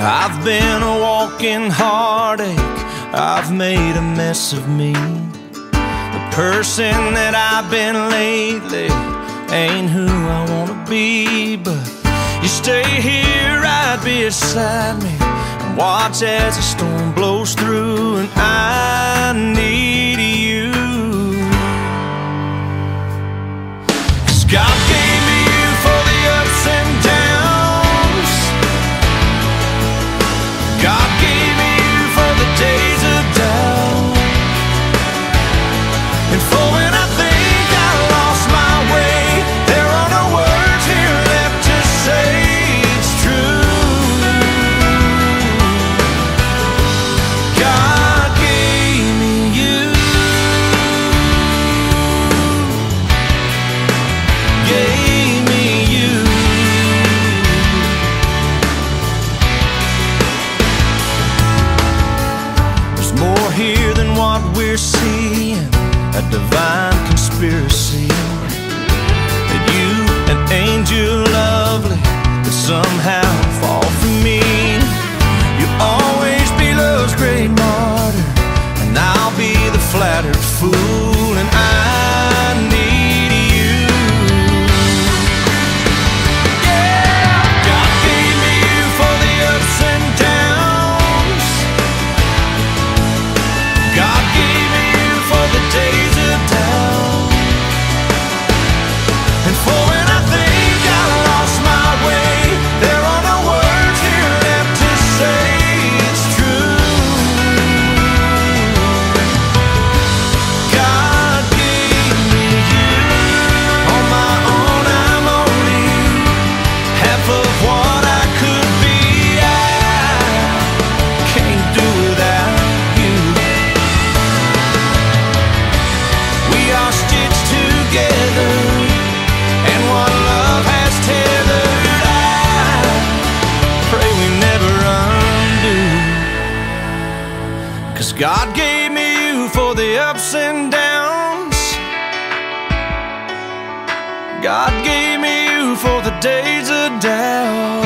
I've been a walking heartache, I've made a mess of me. The person that I've been lately ain't who I wanna be. But you stay here right beside me and watch as the storm blows through, and I need you. 'Cause God gave me you for the ups and downs. God gave me you for the days of doubt, and for when I think I lost my way, there are no words here left to say it's true. God gave me you, gave me you. There's more here than what we're seeing, a divine conspiracy, that you, an angel lovely, could somehow fall for me. You'll always be love's great martyr, and I'll be the flattered fool, and I need you. Yeah, God gave me you for the ups and downs. God gave me you for the days of doubt, and for when I think I lost my way, there are no words here left to say it's true. God gave me you. On my own I'm only half of what I could be. I can't do without you. We are stitched together, and what love has tethered, I pray we never undo. 'Cause God gave me you for the ups and downs. God gave me you for the days of doubt.